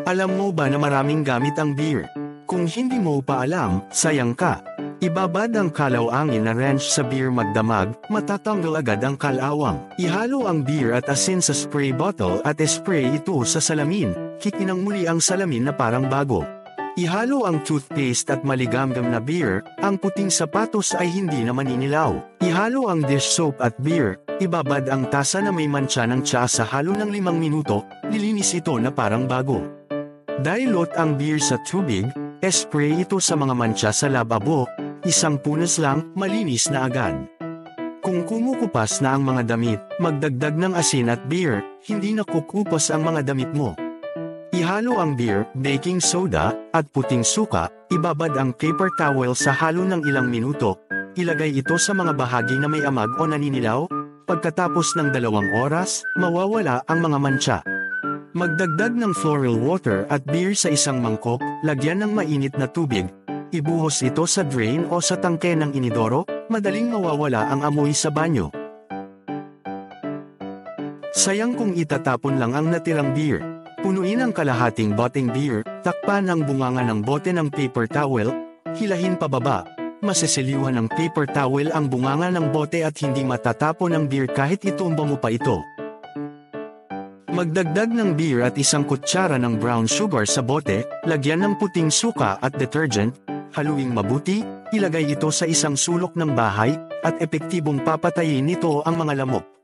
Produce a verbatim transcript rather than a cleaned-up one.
Alam mo ba na maraming gamit ang beer? Kung hindi mo pa alam, sayang ka. Ibabad ang kalawangin na wrench sa beer magdamag, matatanggal agad ang kalawang. Ihalo ang beer at asin sa spray bottle at spray ito sa salamin, kikinang muli ang salamin na parang bago. Ihalo ang toothpaste at maligamgam na beer, ang puting sapatos ay hindi na maninilaw. Ihalo ang dish soap at beer, ibabad ang tasa na may mantsa ng tsaa sa halo ng limang minuto, nilinis ito na parang bago. Dilute ang beer sa tubig, spray ito sa mga mantsa sa lababo, isang punas lang, malinis na agad. Kung kumukupas na ang mga damit, magdagdag ng asin at beer, hindi na kukupas ang mga damit mo. Ihalo ang beer, baking soda, at puting suka, ibabad ang paper towel sa halo ng ilang minuto, ilagay ito sa mga bahagi na may amag o naninilaw, pagkatapos ng dalawang oras, mawawala ang mga mantsa. Magdagdag ng floral water at beer sa isang mangkok, lagyan ng mainit na tubig, ibuhos ito sa drain o sa tangke ng inidoro, madaling mawawala ang amoy sa banyo. Sayang kung itatapon lang ang natirang beer. Punuin ang kalahating boteng beer, takpan ang bunganga ng bote ng paper towel, hilahin pababa, masisiliwan ng paper towel ang bunganga ng bote at hindi matatapon ang beer kahit itumba mo pa ito. Magdagdag ng beer at isang kutsara ng brown sugar sa bote, lagyan ng puting suka at detergent, haluing mabuti, ilagay ito sa isang sulok ng bahay, at epektibong papatayin nito ang mga lamok.